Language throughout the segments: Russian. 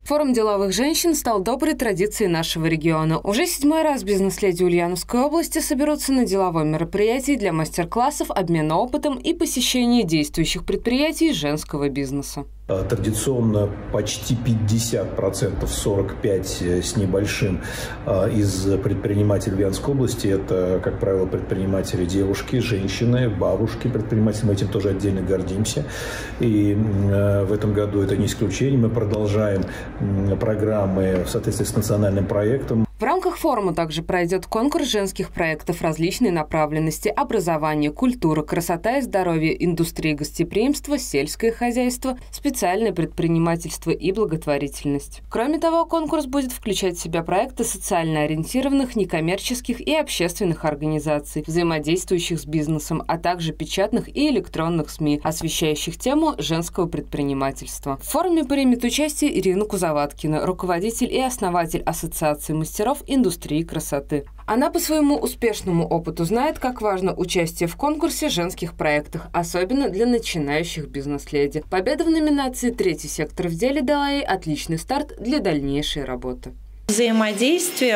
Форум деловых женщин стал доброй традицией нашего региона. Уже 7-й раз бизнес-леди Ульяновской области соберутся на деловом мероприятии для мастер-классов, обмена опытом и посещения действующих предприятий женского бизнеса. Традиционно почти 50%, 45% с небольшим из предпринимателей Ульяновской области – это, как правило, предприниматели девушки, женщины, бабушки предприниматели. Мы этим тоже отдельно гордимся. И в этом году это не исключение. Мы продолжаем программы в соответствии с национальным проектом. В рамках форума также пройдет конкурс женских проектов различной направленности: образование, культура, красота и здоровье, индустрия гостеприимства, сельское хозяйство, специальное предпринимательство и благотворительность. Кроме того, конкурс будет включать в себя проекты социально ориентированных, некоммерческих и общественных организаций, взаимодействующих с бизнесом, а также печатных и электронных СМИ, освещающих тему женского предпринимательства. В форуме примет участие Ирина Кузоваткина, руководитель и основатель Ассоциации мастеров индустрии красоты. Она по своему успешному опыту знает, как важно участие в конкурсе женских проектах, особенно для начинающих бизнес-леди. Победа в номинации «Третий сектор в деле» дала ей отличный старт для дальнейшей работы. Взаимодействие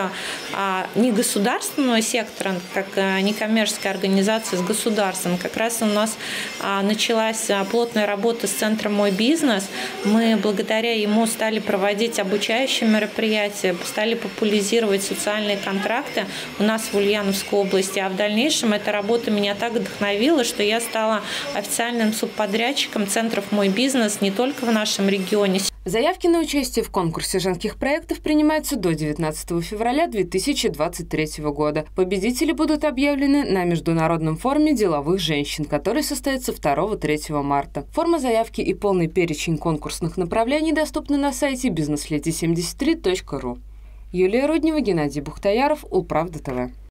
негосударственного сектора, как некоммерческая организация с государством. Как раз у нас началась плотная работа с центром «Мой бизнес». Мы благодаря ему стали проводить обучающие мероприятия, стали популяризировать социальные контракты у нас в Ульяновской области. А в дальнейшем эта работа меня так вдохновила, что я стала официальным субподрядчиком центров «Мой бизнес» не только в нашем регионе. Заявки на участие в конкурсе женских проектов принимаются до 19 февраля 2023 года. Победители будут объявлены на Международном форуме деловых женщин, который состоится 2-3 марта. Форма заявки и полный перечень конкурсных направлений доступны на сайте businesslady73.ru. Юлия Руднева, Геннадий Бухтаяров, Улправда ТВ.